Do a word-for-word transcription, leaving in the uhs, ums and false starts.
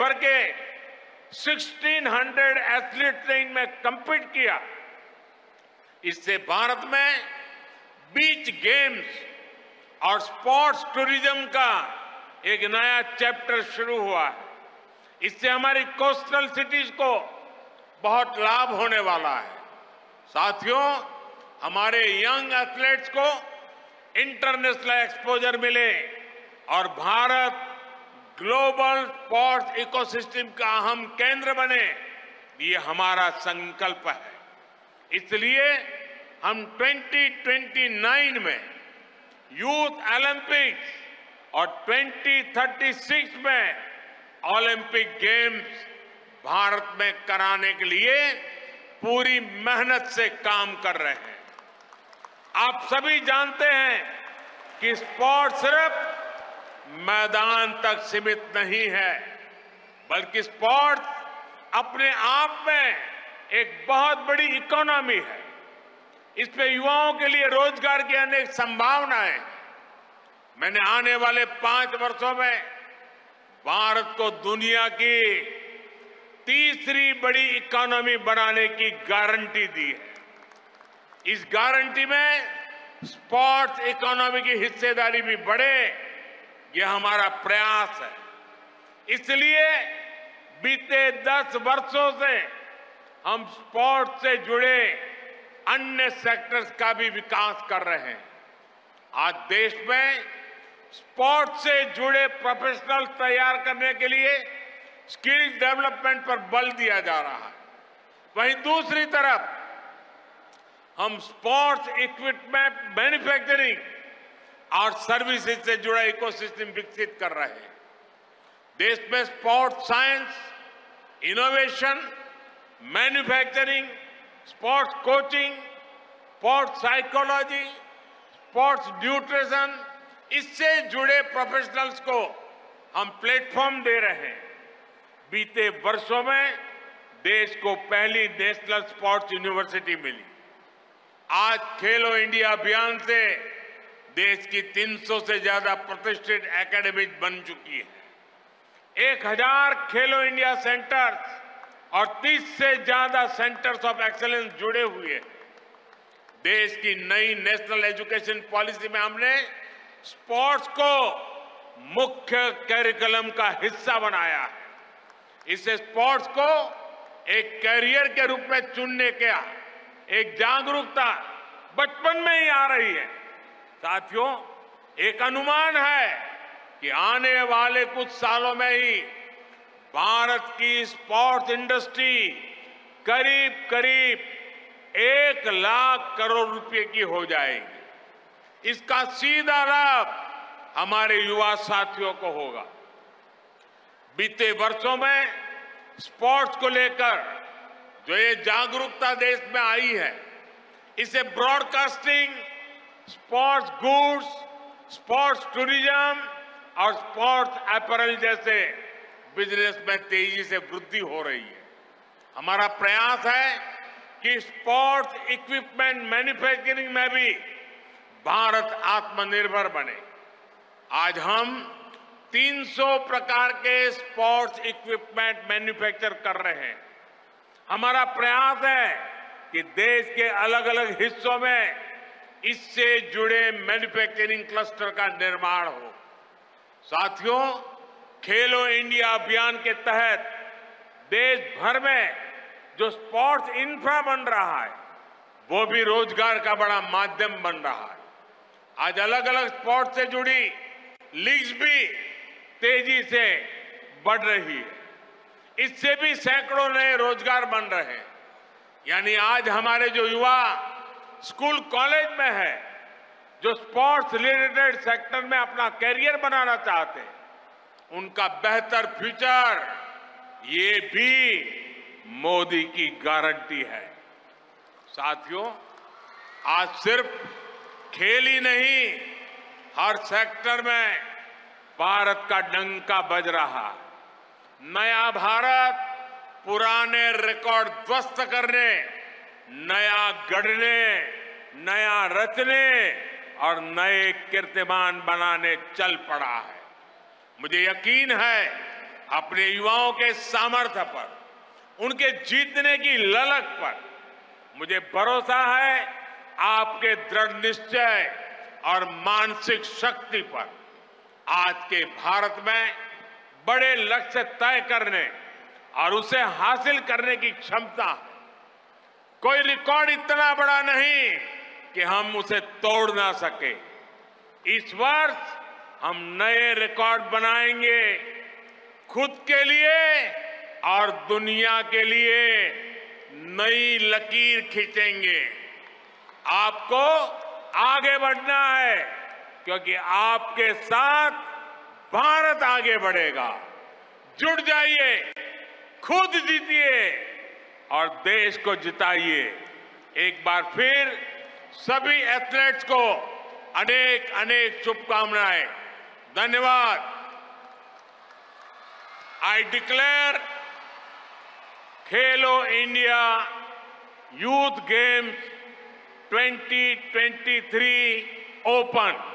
भर के सोलह सौ एथलीट्स ने इनमें कम्पीट किया। इससे भारत में बीच गेम्स और स्पोर्ट्स टूरिज्म का एक नया चैप्टर शुरू हुआ है। इससे हमारी कोस्टल सिटीज को बहुत लाभ होने वाला है। साथियों, हमारे यंग एथलीट्स को इंटरनेशनल एक्सपोजर मिले और भारत ग्लोबल स्पोर्ट्स इकोसिस्टम का अहम केंद्र बने, ये हमारा संकल्प है। इसलिए हम दो हज़ार उनतीस में यूथ ओलंपिक्स और दो हज़ार छत्तीस में ओलंपिक गेम्स भारत में कराने के लिए पूरी मेहनत से काम कर रहे हैं। आप सभी जानते हैं कि स्पोर्ट्स सिर्फ मैदान तक सीमित नहीं है, बल्कि स्पोर्ट्स अपने आप में एक बहुत बड़ी इकोनॉमी है। इसमें युवाओं के लिए रोजगार की अनेक संभावनाएं हैं। मैंने आने वाले पांच वर्षों में भारत को दुनिया की तीसरी बड़ी इकोनॉमी बनाने की गारंटी दी है। इस गारंटी में स्पोर्ट्स इकोनॉमी की हिस्सेदारी भी बढ़े, यह हमारा प्रयास है। इसलिए बीते दस वर्षों से हम स्पोर्ट्स से जुड़े अन्य सेक्टर्स का भी विकास कर रहे हैं। आज देश में स्पोर्ट्स से जुड़े प्रोफेशनल्स तैयार करने के लिए स्किल डेवलपमेंट पर बल दिया जा रहा है। वहीं दूसरी तरफ हम स्पोर्ट्स इक्विपमेंट मैन्युफैक्चरिंग और सर्विसेज से जुड़ा इकोसिस्टम विकसित कर रहे हैं। देश में sports science, innovation, manufacturing, sports coaching, sports psychology, sports nutrition, इससे जुड़े प्रोफेशनल्स को हम प्लेटफॉर्म दे रहे हैं। बीते वर्षों में देश को पहली नेशनल स्पोर्ट्स यूनिवर्सिटी मिली। आज खेलो इंडिया अभियान से देश की तीन सौ से ज्यादा प्रतिष्ठित एकेडमीज बन चुकी है। एक हजार खेलो इंडिया सेंटर्स और तीस से ज्यादा सेंटर्स ऑफ एक्सीलेंस जुड़े हुए हैं। देश की नई नेशनल एजुकेशन पॉलिसी में हमने स्पोर्ट्स को मुख्य करिकुलम का हिस्सा बनाया है। इससे स्पोर्ट्स को एक कैरियर के रूप में चुनने का एक जागरूकता बचपन में ही आ रही है। साथियों, एक अनुमान है कि आने वाले कुछ सालों में ही भारत की स्पोर्ट्स इंडस्ट्री करीब करीब एक लाख करोड़ रुपए की हो जाएगी। इसका सीधा लाभ हमारे युवा साथियों को होगा। बीते वर्षों में स्पोर्ट्स को लेकर जो ये जागरूकता देश में आई है, इसे broadcasting, sports goods, sports tourism और स्पोर्ट्स अपैरल जैसे बिजनेस में तेजी से वृद्धि हो रही है। हमारा प्रयास है कि स्पोर्ट्स इक्विपमेंट मैन्युफैक्चरिंग में भी भारत आत्मनिर्भर बने। आज हम तीन सौ प्रकार के स्पोर्ट्स इक्विपमेंट मैन्युफैक्चर कर रहे हैं। हमारा प्रयास है कि देश के अलग अलग हिस्सों में इससे जुड़े मैन्युफैक्चरिंग क्लस्टर का निर्माण हो। साथियों, खेलो इंडिया अभियान के तहत देश भर में जो स्पोर्ट्स इंफ्रा बन रहा है, वो भी रोजगार का बड़ा माध्यम बन रहा है। आज अलग अलग स्पोर्ट्स से जुड़ी लीग्स भी तेजी से बढ़ रही है। इससे भी सैकड़ों नए रोजगार बन रहे हैं। यानी आज हमारे जो युवा स्कूल कॉलेज में है, जो स्पोर्ट्स रिलेटेड सेक्टर में अपना कैरियर बनाना चाहते हैं, उनका बेहतर फ्यूचर ये भी मोदी की गारंटी है। साथियों, आज सिर्फ खेल ही नहीं, हर सेक्टर में भारत का डंका बज रहा। नया भारत पुराने रिकॉर्ड ध्वस्त करने, नया गढ़ने, नया रचने और नए कीर्तिमान बनाने चल पड़ा है। मुझे यकीन है अपने युवाओं के सामर्थ्य पर, उनके जीतने की ललक पर मुझे भरोसा है आपके दृढ़ निश्चय और मानसिक शक्ति पर। आज के भारत में बड़े लक्ष्य तय करने और उसे हासिल करने की क्षमता है। कोई रिकॉर्ड इतना बड़ा नहीं कि हम उसे तोड़ ना सके। इस वर्ष हम नए रिकॉर्ड बनाएंगे, खुद के लिए और दुनिया के लिए नई लकीर खींचेंगे। आपको आगे बढ़ना है, क्योंकि आपके साथ भारत आगे बढ़ेगा। जुट जाइए, खुद जीतिए और देश को जिताइए। एक बार फिर सभी एथलीट्स को अनेक अनेक शुभकामनाएं। धन्यवाद। I declare Khelo India youth games twenty twenty-three open.